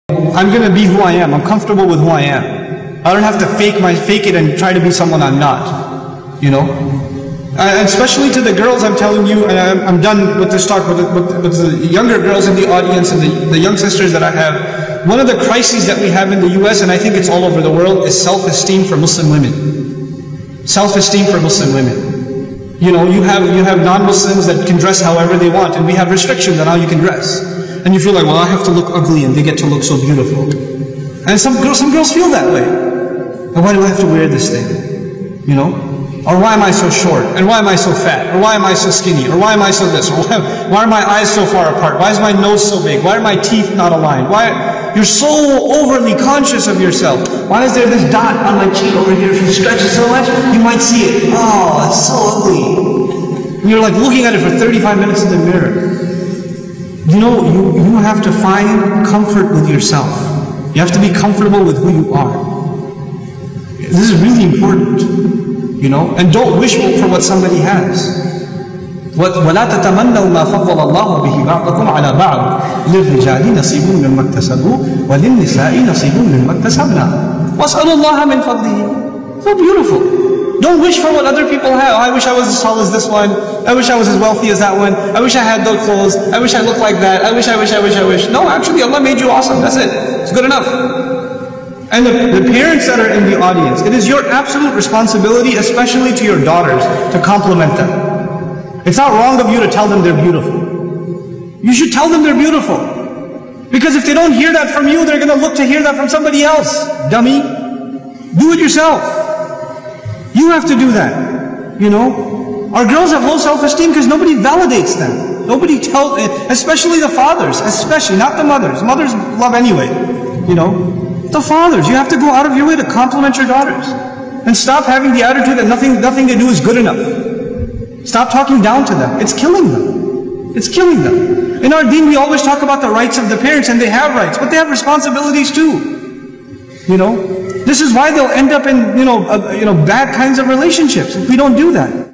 I'm going to be who I am. I'm comfortable with who I am. I don't have to fake it and try to be someone I'm not. You know? Especially to the girls, I'm telling you, and I'm done with this talk, with the younger girls in the audience and the young sisters that I have. One of the crises that we have in the US, and I think it's all over the world, is self-esteem for Muslim women. Self-esteem for Muslim women. You know, you have non-Muslims that can dress however they want, and we have restrictions on how you can dress. And you feel like, well, I have to look ugly and they get to look so beautiful. And some girls feel that way. And why do I have to wear this thing? You know? Or why am I so short? And why am I so fat? Or why am I so skinny? Or why am I so this? Or why are my eyes so far apart? Why is my nose so big? Why are my teeth not aligned? Why? You're so overly conscious of yourself. Why is there this dot on my cheek over here? If you stretch it so much, you might see it. Oh, it's so ugly. And you're like looking at it for 35 minutes in the mirror. You know, you have to find comfort with yourself. You have to be comfortable with who you are. This is really important, you know. And don't wish for what somebody has. وَلَا تَتَمَنَّوْا مَا فَضَّلَ اللَّهُ بِهِ بَعْضَكُمْ عَلَى بَعْضٍ لِلرِّجَالِ نَصِيبٌ مِّمَّا اكْتَسَبُوا وَلِلنِّسَاءِ نَصِيبٌ مِّمَّا اكْتَسَبْنَا وَاسْأَلُوا اللَّهَ مِنْ فَضْلِهِ. So beautiful. Don't wish for what other people have. I wish I was as tall as this one. I wish I was as wealthy as that one. I wish I had those clothes. I wish I looked like that. I wish. No, actually Allah made you awesome. That's it. It's good enough. And the parents that are in the audience, it is your absolute responsibility, especially to your daughters, to compliment them. It's not wrong of you to tell them they're beautiful. You should tell them they're beautiful. Because if they don't hear that from you, they're going to look to hear that from somebody else. Dummy. Do it yourself. You have to do that. You know? Our girls have low self-esteem because nobody validates them. Nobody tells, especially the fathers, especially, not the mothers. Mothers love anyway. You know? The fathers, you have to go out of your way to compliment your daughters. And stop having the attitude that nothing they do is good enough. Stop talking down to them. It's killing them. It's killing them. In our deen, we always talk about the rights of the parents, and they have rights, but they have responsibilities too. You know? This is why they'll end up in, bad kinds of relationships if we don't do that.